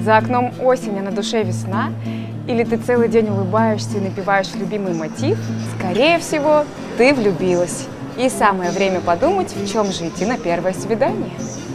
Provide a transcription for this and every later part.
За окном осень, а на душе весна? Или ты целый день улыбаешься и напеваешь любимый мотив? Скорее всего, ты влюбилась. И самое время подумать, в чем же идти на первое свидание.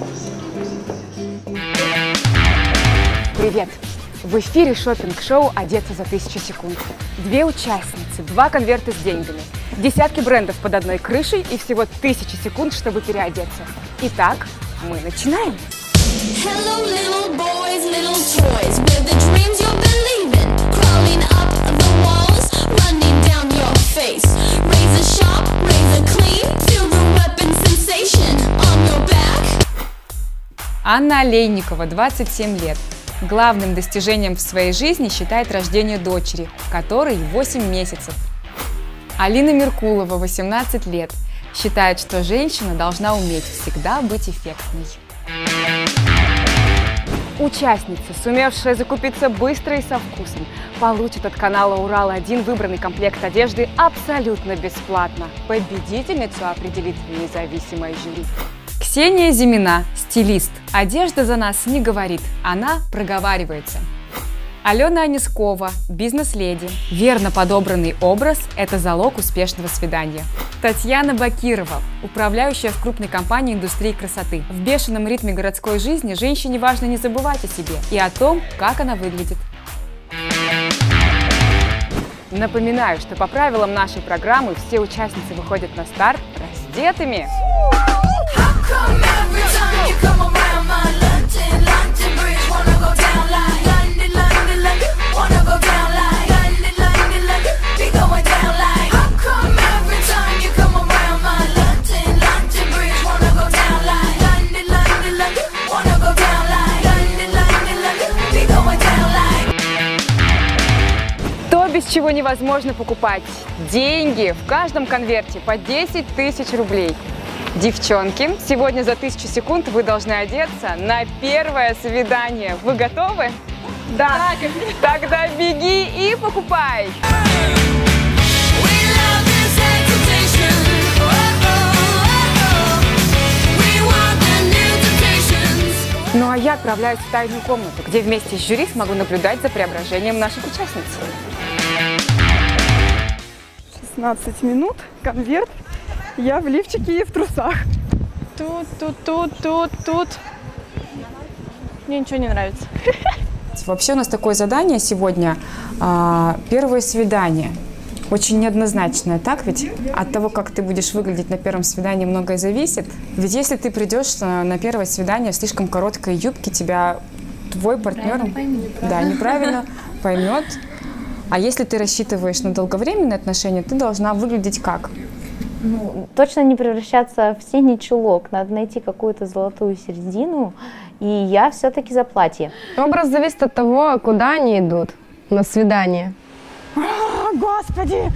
Привет! В эфире шоппинг-шоу «Одеться за 1000 секунд». 2 участницы, 2 конверта с деньгами, десятки брендов под одной крышей и всего 1000 секунд, чтобы переодеться. Итак, мы начинаем! Hello, little boys, little toys, we're the dreams you believe in, crawling up the walls, running down your face. Razor sharp, razor clean, feel the weapon sensation on your back. Анна Олейникова, 27 лет. Главным достижением в своей жизни считает рождение дочери, которой 8 месяцев. Алина Меркулова, 18 лет. Считает, что женщина должна уметь всегда быть эффектной. Участница, сумевшая закупиться быстро и со вкусом, получит от канала «Урал-1» выбранный комплект одежды абсолютно бесплатно. Победительницу определит независимое жюри. Ксения Зимина, стилист. Одежда за нас не говорит, она проговаривается. Алена Анискова, бизнес-леди. Верно подобранный образ – это залог успешного свидания. Татьяна Бакирова, управляющая в крупной компании индустрии красоты. В бешеном ритме городской жизни женщине важно не забывать о себе и о том, как она выглядит. Напоминаю, что по правилам нашей программы все участницы выходят на старт раздетыми. То, без чего невозможно покупать. Деньги в каждом конверте по 10 000 рублей. Девчонки, сегодня за 1000 секунд вы должны одеться на первое свидание. Вы готовы? Да. Тогда беги и покупай. Ну а я отправляюсь в тайную комнату, где вместе с жюри смогу наблюдать за преображением наших участниц. 16 минут, конверт. Я в лифчике и в трусах. Тут. Мне ничего не нравится. Вообще у нас такое задание сегодня первое свидание. Очень неоднозначное, так ведь? От того, как ты будешь выглядеть на первом свидании, многое зависит. Ведь если ты придешь на первое свидание в слишком короткой юбке, тебя твой партнер неправильно поймет. А если ты рассчитываешь на долговременные отношения, ты должна выглядеть как? Ну, точно не превращаться в синий чулок, надо найти какую-то золотую середину, и я все-таки за платье. Образ зависит от того, куда они идут на свидание. Господи!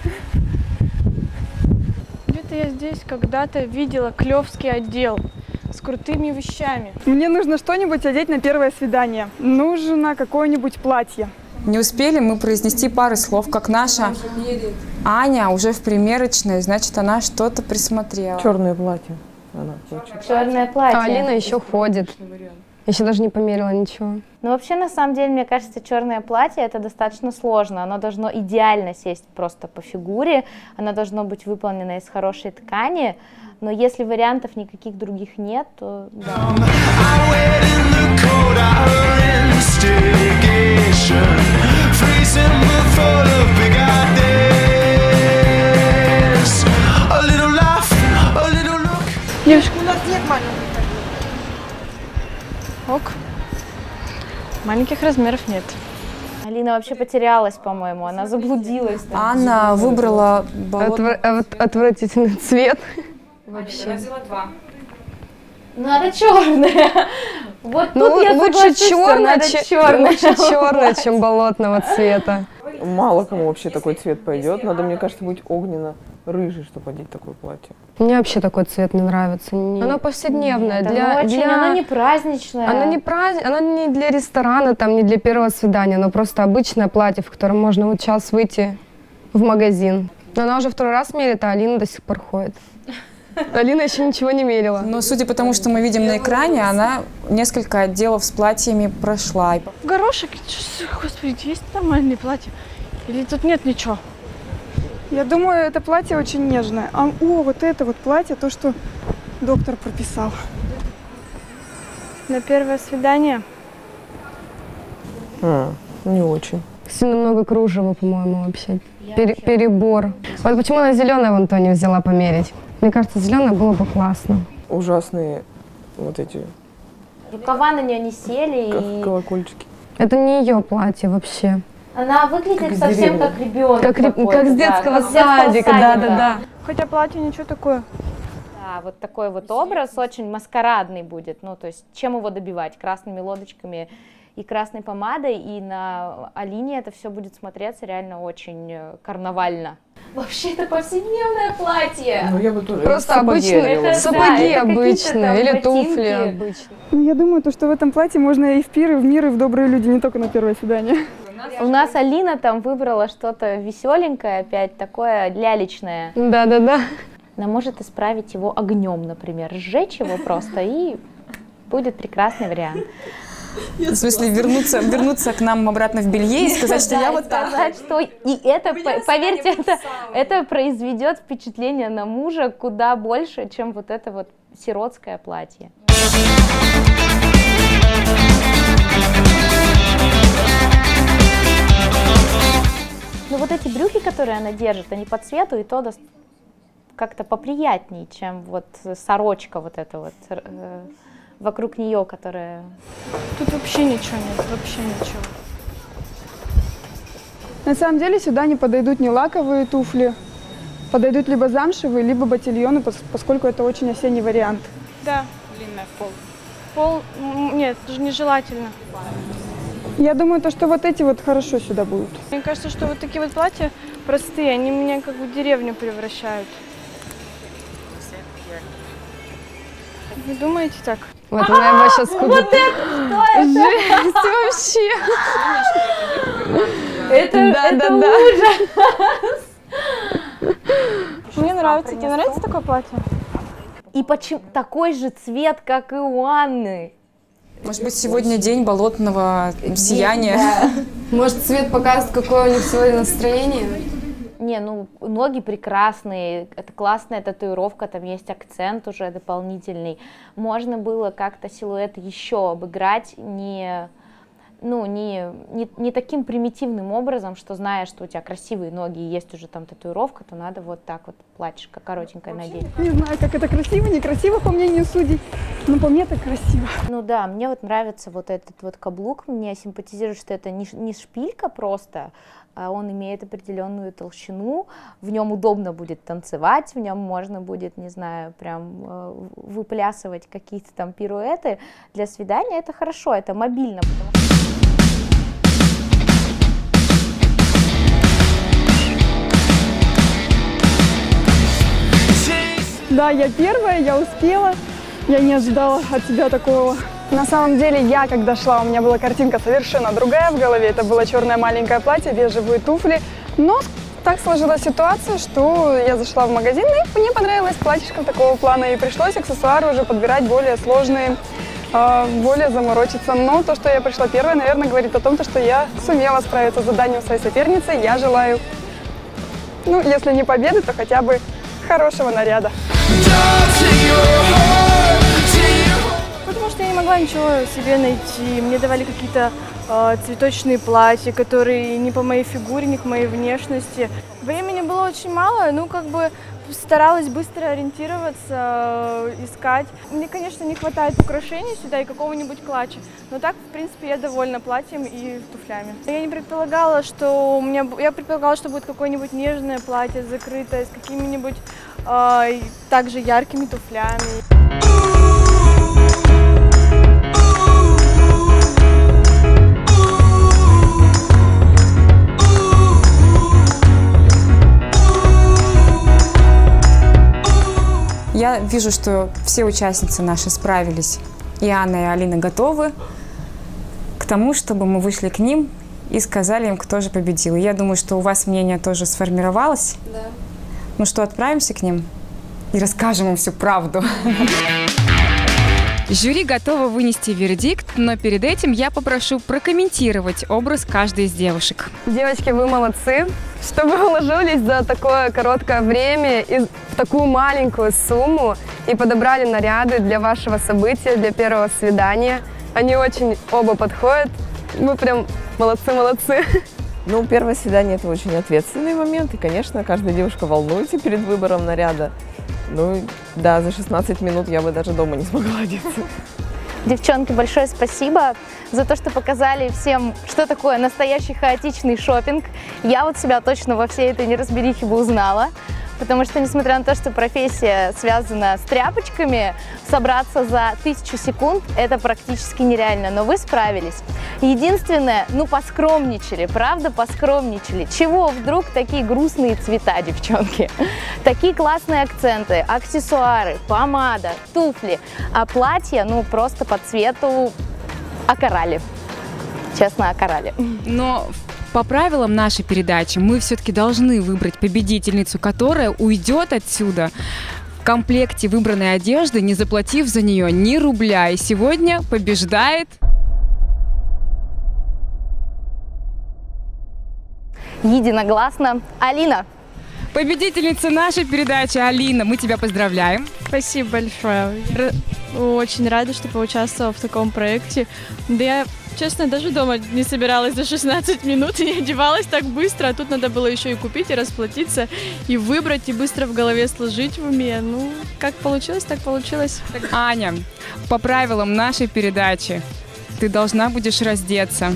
Где-то я здесь когда-то видела клевский отдел с крутыми вещами. Мне нужно что-нибудь одеть на первое свидание. Нужно какое-нибудь платье. Не успели мы произнести пары слов, как наша Аня уже в примерочной, значит, она что-то присмотрела. Черное платье. Черное платье. А Алина еще ходит. Еще даже не померила ничего. Ну, вообще, на самом деле, мне кажется, черное платье это достаточно сложно. Оно должно идеально сесть просто по фигуре. Оно должно быть выполнено из хорошей ткани. Но если вариантов никаких других нет, то да. Девушка, у нас нет маленьких. Ок. Маленьких размеров нет. Алина вообще потерялась, по-моему, она заблудилась. Анна выбрала Отвратительный цвет. Вообще. Я взяла 2. Надо черное. Вот тут Ну, я лучше соглашусь, черное, чем болотного цвета. Мало кому вообще такой цвет пойдет. Надо, мне кажется, быть огненно-рыжий, чтобы одеть такое платье. Мне вообще такой цвет не нравится. Оно повседневное. Оно не праздничное. Оно не для ресторана, там, не для первого свидания. Оно просто обычное платье, в котором можно вот сейчас выйти в магазин. Но она уже второй раз мерит, а Алина до сих пор ходит. Алина еще ничего не мерила. Но судя по тому, что мы видим на экране, она несколько отделов с платьями прошла. Горошек, господи, есть нормальные платья? Или тут нет ничего? Я думаю, это платье очень нежное. О, вот это вот платье, то, что доктор прописал. На первое свидание? Не очень. Сильно много кружева, по-моему, вообще. Перебор. Вот почему она зеленое вон то не взяла померить. Мне кажется, зеленое было бы классно. Ужасные вот эти Рукава на нее не сели. И... колокольчики. Это не ее платье вообще. Она выглядит Как из совсем деревни. как ребенок. Как с детского садика, да. Хотя платье ничего такое. Да, вот такой вот образ очень маскарадный будет. Ну, то есть, чем его добивать? Красными лодочками и красной помадой. И на Алине это все будет смотреться реально очень карнавально. Вообще, это повседневное платье. Ну, я бы тоже. Просто обычные сапоги обычные или туфли обычные. Ну, я думаю, то, что в этом платье можно и в пир, и в мир, и в добрые люди, не только на первое свидание. У нас Алина там выбрала что-то веселенькое, опять такое лялечное. Да. Она может исправить его огнем, например, сжечь его просто, и будет прекрасный вариант. В смысле, вернуться к нам обратно в белье и сказать, что я вот так. Сказать, что и это, поверьте, это произведет впечатление на мужа куда больше, чем вот это вот сиротское платье. Ну вот эти брюки, которые она держит, они по цвету и то как-то поприятнее, чем вот сорочка вот эта вот вокруг нее, которая... Тут вообще ничего нет, вообще ничего. На самом деле сюда не подойдут ни лаковые туфли, подойдут либо замшевые, либо ботильоны, поскольку это очень осенний вариант. Да. Длинная в пол. Нет, это же нежелательно. Я думаю, то, что вот эти вот хорошо сюда будут. Мне кажется, что вот такие вот платья простые, они меня как в деревню превращают. Вы думаете так? Вот она его сейчас куда-то... Вот это, Жесть вообще! это ужас! Мне нравится. Тебе нравится такое платье? И почему такой же цвет, как и у Анны? Может быть, сегодня день болотного сияния. Может, цвет покажет, какое у них сегодня настроение? Не, ну, ноги прекрасные, это классная татуировка, там есть акцент уже дополнительный. Можно было как-то силуэт еще обыграть не таким примитивным образом, что зная, что у тебя красивые ноги и есть уже там татуировка, то надо вот так вот платьишко коротенькое надеть. Не знаю, как это красиво, некрасиво, по мнению судей, но по мне так красиво. Ну да, мне вот нравится вот этот вот каблук, мне симпатизирует, что это не шпилька просто, а он имеет определенную толщину, в нем удобно будет танцевать, в нем можно будет, не знаю, прям выплясывать какие-то там пируэты. Для свидания это хорошо, это мобильно, потому что... Да, я первая, я успела, я не ожидала от тебя такого. На самом деле, я, когда шла, у меня была картинка совершенно другая в голове. Это было черное маленькое платье, бежевые туфли. Но так сложилась ситуация, что я зашла в магазин, и мне понравилось платьишко такого плана. И пришлось аксессуары уже подбирать более сложные, более заморочиться. Но то, что я пришла первая, наверное, говорит о том, что я сумела справиться с заданием своей соперницы. Я желаю, ну, если не победы, то хотя бы хорошего наряда. Потому что я не могла ничего себе найти. Мне давали какие-то цветочные платья, которые не по моей фигуре, не к моей внешности. Времени было очень мало, ну как бы старалась быстро ориентироваться, искать. Мне, конечно, не хватает украшений сюда и какого-нибудь клатча, но так, в принципе, я довольна платьем и туфлями. Я не предполагала, что я предполагала, что будет какое-нибудь нежное платье, закрытое, с какими-нибудь также яркими туфлями. Я вижу, что все участницы наши справились, и Анна, и Алина готовы к тому, чтобы мы вышли к ним и сказали им, кто же победил. Я думаю, что у вас мнение тоже сформировалось. Да. Ну что, отправимся к ним? и расскажем им всю правду. Жюри готово вынести вердикт, но перед этим я попрошу прокомментировать образ каждой из девушек. Девочки, вы молодцы, что вы уложились за такое короткое время и в такую маленькую сумму и подобрали наряды для вашего события, для первого свидания. Они очень оба подходят. Вы прям молодцы-молодцы. Ну, первое свидание – это очень ответственный момент, и, конечно, каждая девушка волнуется перед выбором наряда. Ну, да, за 16 минут я бы даже дома не смогла одеться. Девчонки, большое спасибо за то, что показали всем, что такое настоящий хаотичный шопинг. Я вот себя точно во всей этой неразберихе бы узнала. Потому что, несмотря на то, что профессия связана с тряпочками, собраться за 1000 секунд – это практически нереально, но вы справились. Единственное, ну поскромничали, правда поскромничали. Чего вдруг такие грустные цвета, девчонки? Такие классные акценты, аксессуары, помада, туфли, а платье, ну просто по цвету окорали. Честно, окорали. Но по правилам нашей передачи мы все-таки должны выбрать победительницу, которая уйдет отсюда в комплекте выбранной одежды, не заплатив за нее ни рубля. И сегодня побеждает... Единогласно Алина. Победительница нашей передачи Алина. Мы тебя поздравляем. Спасибо большое. Очень рада, что поучаствовала в таком проекте. Да я, честно, даже дома не собиралась за 16 минут и не одевалась так быстро. А тут надо было еще и купить, и расплатиться, и выбрать, и быстро в голове сложить в уме. Ну, как получилось, так получилось. Аня, по правилам нашей передачи ты должна будешь раздеться.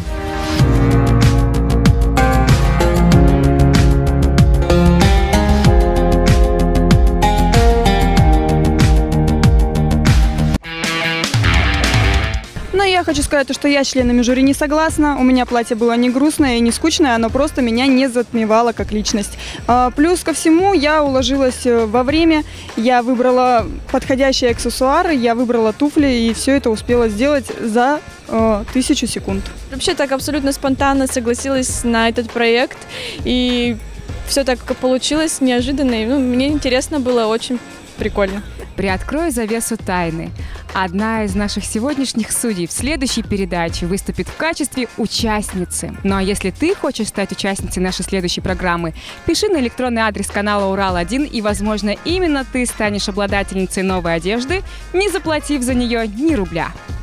Но я хочу сказать, что я с членами жюри не согласна. У меня платье было не грустное и не скучное, оно просто меня не затмевало как личность. Плюс ко всему я уложилась во время, я выбрала подходящие аксессуары, я выбрала туфли и все это успела сделать за 1000 секунд. Вообще так абсолютно спонтанно согласилась на этот проект, и все так получилось неожиданно, и мне интересно было, очень прикольно. Приоткрою завесу тайны. Одна из наших сегодняшних судей в следующей передаче выступит в качестве участницы. Ну а если ты хочешь стать участницей нашей следующей программы, пиши на электронный адрес канала Урал-1, и, возможно, именно ты станешь обладательницей новой одежды, не заплатив за нее ни рубля.